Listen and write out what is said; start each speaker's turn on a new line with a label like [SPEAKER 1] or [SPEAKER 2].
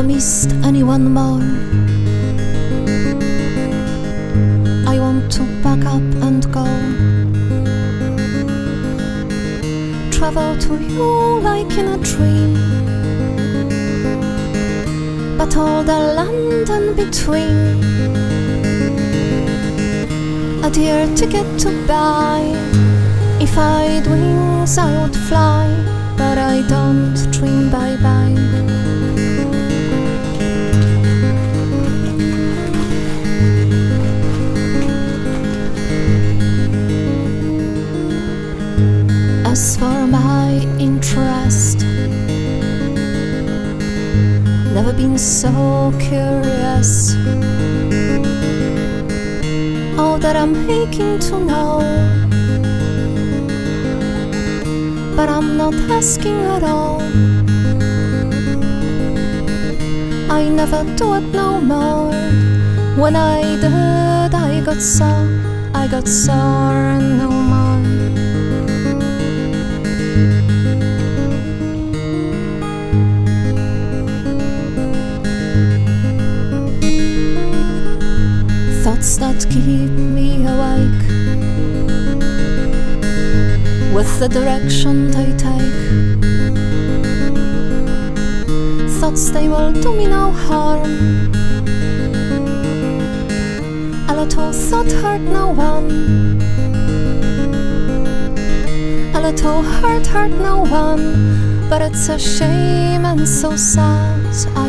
[SPEAKER 1] missed anyone more. I want to pack up and go, travel to you like in a dream, but all the land in between a dear ticket to buy. If I'd wings I would fly, but I don't dream bye-bye. As for my interest, never been so curious. All that I'm aching to know, but I'm not asking at all. I never do it no more. When I did, I got sore and no more. Thoughts that keep me awake, with the direction they take. Thoughts they will do me no harm. A little thought hurt no one. A little heart hurt no one. But it's a shame and so sad.